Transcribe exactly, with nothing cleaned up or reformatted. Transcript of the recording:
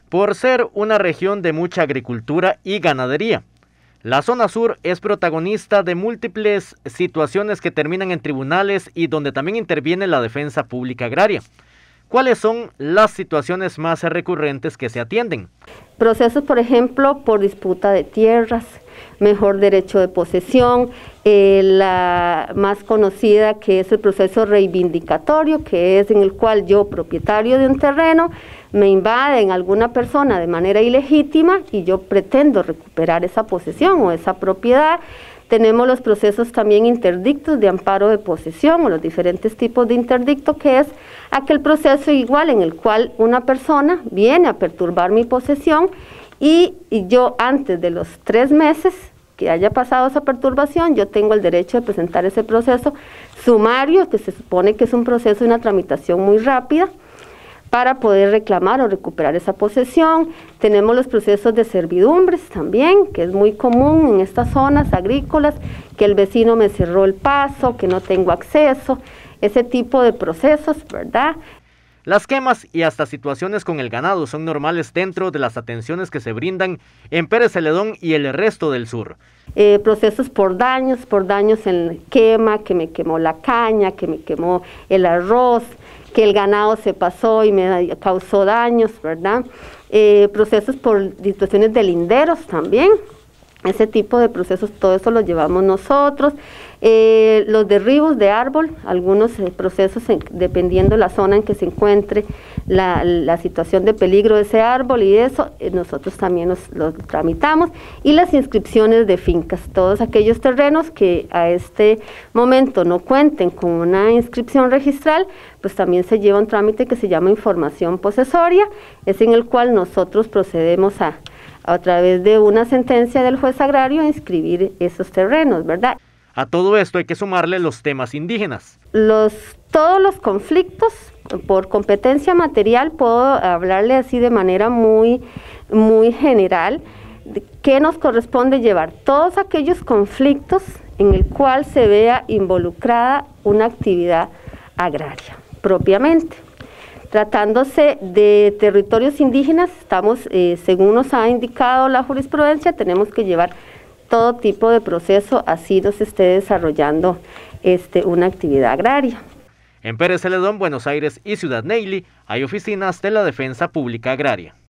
por ser una región de mucha agricultura y ganadería. La zona sur es protagonista de múltiples situaciones que terminan en tribunales y donde también interviene la defensa pública agraria. ¿Cuáles son las situaciones más recurrentes que se atienden? Procesos, por ejemplo, por disputa de tierras, mejor derecho de posesión, eh, la más conocida que es el proceso reivindicatorio, que es en el cual yo, propietario de un terreno, me invaden alguna persona de manera ilegítima y yo pretendo recuperar esa posesión o esa propiedad. Tenemos los procesos también interdictos de amparo de posesión o los diferentes tipos de interdicto, que es aquel proceso igual en el cual una persona viene a perturbar mi posesión y, y yo antes de los tres meses que haya pasado esa perturbación, yo tengo el derecho de presentar ese proceso sumario, que se supone que es un proceso y una tramitación muy rápida, para poder reclamar o recuperar esa posesión. Tenemos los procesos de servidumbres también, que es muy común en estas zonas agrícolas, que el vecino me cerró el paso, que no tengo acceso, ese tipo de procesos, ¿verdad? Las quemas y hasta situaciones con el ganado son normales dentro de las atenciones que se brindan en Pérez Celedón y el resto del sur. Eh, procesos por daños, por daños en quema, que me quemó la caña, que me quemó el arroz, que el ganado se pasó y me causó daños, ¿verdad? Eh, procesos por situaciones de linderos también, ese tipo de procesos, todo eso lo llevamos nosotros. Eh, los derribos de árbol, algunos eh, procesos en, dependiendo de la zona en que se encuentre la, la situación de peligro de ese árbol y eso, eh, nosotros también los, los tramitamos. Y las inscripciones de fincas, todos aquellos terrenos que a este momento no cuenten con una inscripción registral, pues también se lleva un trámite que se llama información posesoria, es en el cual nosotros procedemos a, a través de una sentencia del juez agrario a inscribir esos terrenos, ¿verdad? A todo esto hay que sumarle los temas indígenas. Los, todos los conflictos, por competencia material, puedo hablarle así de manera muy, muy general, que nos corresponde llevar todos aquellos conflictos en el cual se vea involucrada una actividad agraria, propiamente. Tratándose de territorios indígenas, estamos, eh, según nos ha indicado la jurisprudencia, tenemos que llevar todo tipo de proceso, así nos esté desarrollando este, una actividad agraria. En Pérez Celedón, Buenos Aires y Ciudad Neyli hay oficinas de la Defensa Pública Agraria.